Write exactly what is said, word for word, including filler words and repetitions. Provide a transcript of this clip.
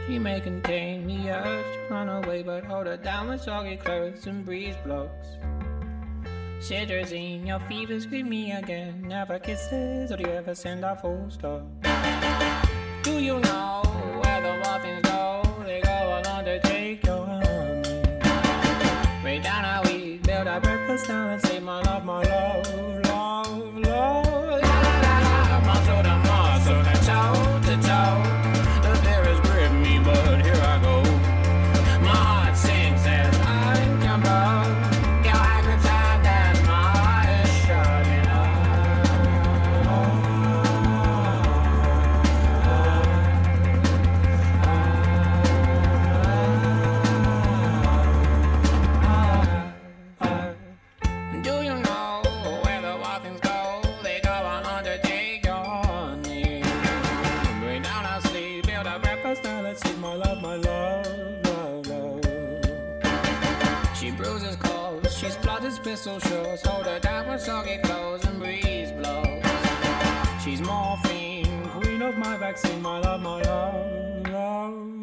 She may contain the urge to run away, but hold her down with soggy clothes and breeze blows. Cetirizine, your fever scream me again. Never kisses, or do you ever send a full stop? Do you know where the muffins go? They go along to take your honey. Way down how we build our breakfast down and say my love, my love, love, love. La la la la, muscle to muscle, to toe to toe. The fears grip me, but here I go. My heart sings as I jump up. Girl, I can tell that my heart is shutting up. Do you know where the walk-ins go? They go on undertake your honey. Bring down our sleep, build a breakfast, now let's eat my love, my love, love, love. She bruises clothes, she splutters pistol shots. Hold her down with soggy clothes and breeze blows. She's morphine, queen of my vaccine, my love, my love, love.